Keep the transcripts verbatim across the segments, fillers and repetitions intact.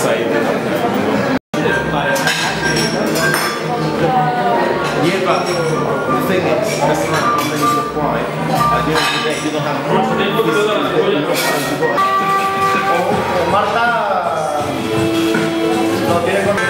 Yeah, but the thing is, that's not how many you apply. At the end of the day, you don't have a Marta no tiene con...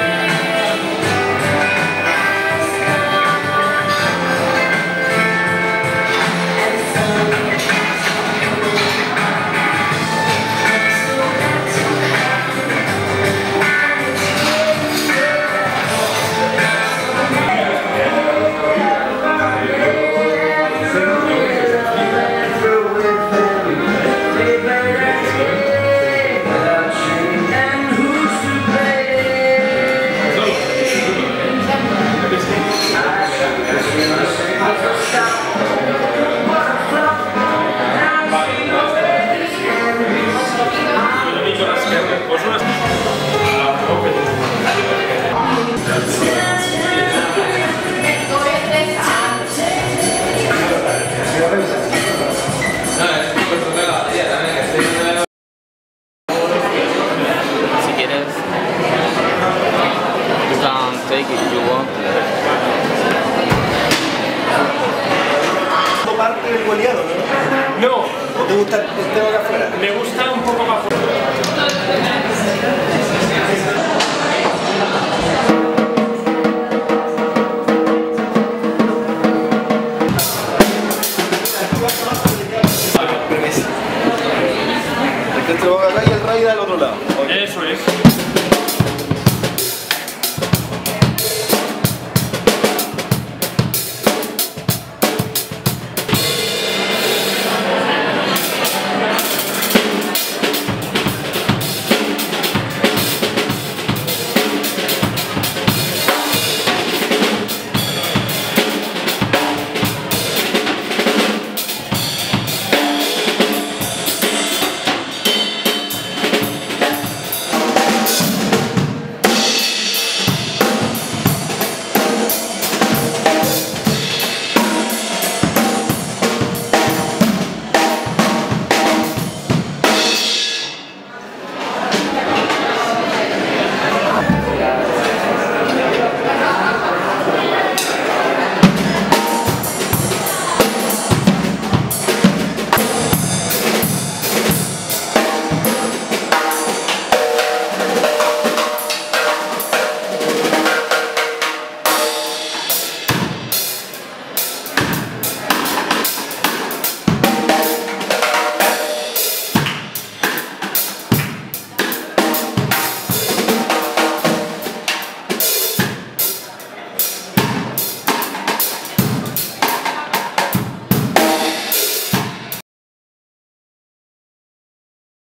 parte del boleado, ¿no? No. ¿O te gusta el tema de afuera? Me gusta un poco más fuera. El que te va acá y el raid al otro lado. Eso es.